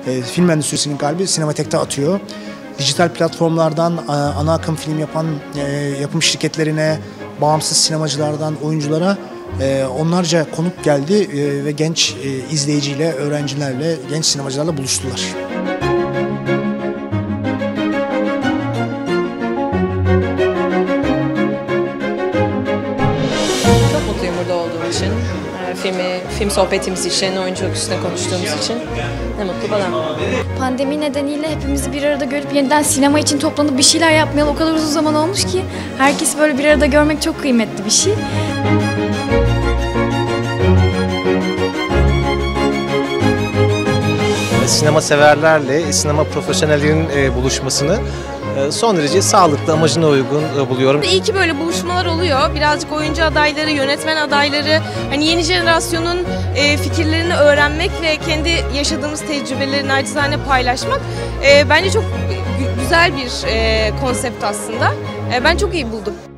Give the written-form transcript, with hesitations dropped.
film endüstrisinin kalbi Sinematek'te atıyor. Dijital platformlardan ana akım film yapan yapım şirketlerine, bağımsız sinemacılardan oyunculara onlarca konuk geldi ve genç izleyiciyle, öğrencilerle, genç sinemacılarla buluştular. Çok mutluyum burada olduğum için. Film sohbetimiz için, oyunculuk üstüne konuştuğumuz için ne mutlu bana. Pandemi nedeniyle hepimizi bir arada görüp yeniden sinema için toplanıp bir şeyler yapmayalı o kadar uzun zaman olmuş ki herkesi böyle bir arada görmek çok kıymetli bir şey. Sinema severlerle sinema profesyonellerinin buluşmasını son derece sağlıklı, amacına uygun buluyorum. İyi ki böyle buluşmalar oluyor. Birazcık oyuncu adayları, yönetmen adayları, hani yeni jenerasyonun fikirlerini öğrenmek ve kendi yaşadığımız tecrübeleri naçizane paylaşmak bence çok güzel bir konsept aslında. Ben çok iyi buldum.